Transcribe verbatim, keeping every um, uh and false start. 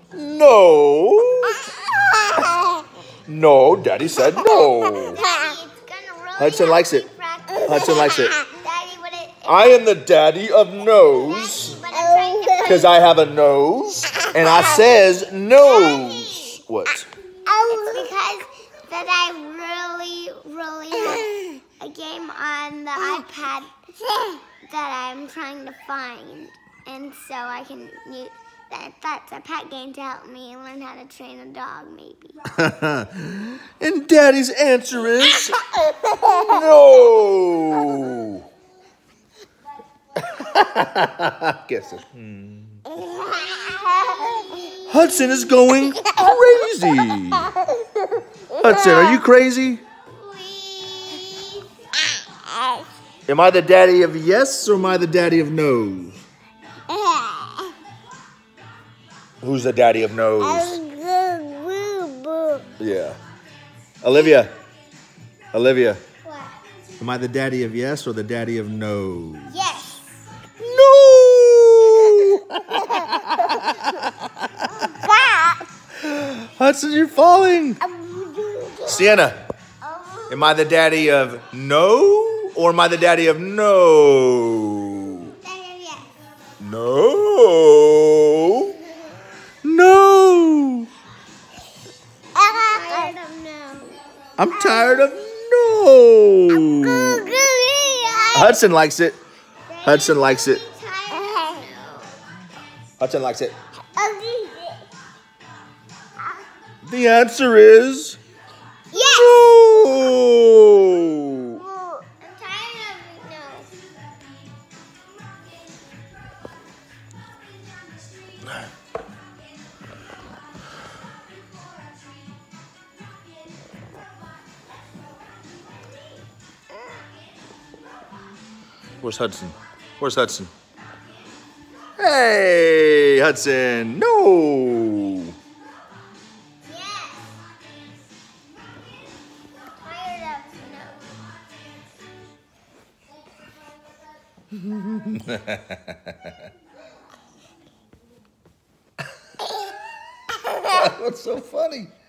No. No, Daddy said no. Hudson likes it. Hudson likes it. I am the daddy of nose. Because I have a nose. And I says nose. What? It's because that I really, really have a game on the iPad that I'm trying to find. And so I can use that. That's a pet game to help me learn how to train a dog, maybe. And Daddy's answer is no. Guess it. Hmm. Hudson is going crazy. Hudson, are you crazy? Am I the daddy of yes or am I the daddy of no's? Who's the daddy of no's? Yeah. Olivia. Olivia. What? Am I the daddy of yes or the daddy of no? Yes. No! Hudson, you're falling. Sienna, am I the daddy of no or am I the daddy of no? Yes. No. No. Tired of no. I'm tired of no. Hudson likes it. Hudson likes it. Hudson likes it. The answer is yes. no. I'm tired of no. Where's Hudson? Where's Hudson? Hey, Hudson. No. Yes. Tired of no. What's so funny?